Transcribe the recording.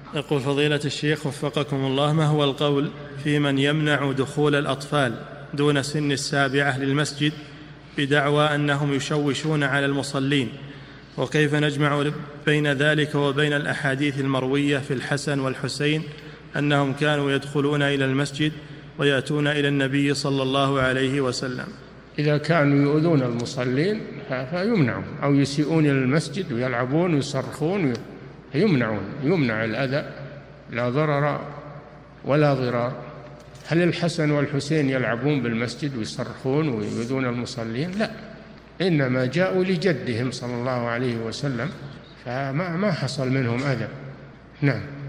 يقول فضيلة الشيخ وفقكم الله، ما هو القول في من يمنع دخول الأطفال دون سن 7 للمسجد بدعوى أنهم يشوشون على المصلين، وكيف نجمع بين ذلك وبين الأحاديث المروية في الحسن والحسين أنهم كانوا يدخلون إلى المسجد ويأتون إلى النبي صلى الله عليه وسلم؟ إذا كانوا يؤذون المصلين فيمنعون، أو يسيئون إلى المسجد ويلعبون ويصرخون فيمنعون، يمنع الأذى، لا ضرر ولا ضرار. هل الحسن والحسين يلعبون بالمسجد ويصرخون ويؤذون المصلين؟ لا، إنما جاءوا لجدهم صلى الله عليه وسلم، فما حصل منهم أذى. نعم.